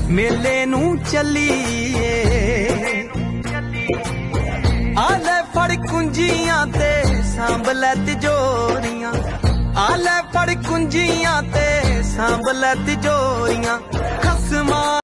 मेले नू चलीए आले फड़ कुंजियां ते सांभ लै तिजोरियां आले फड़ कुंजियां ते सांभ लै तिजोरियां खसमा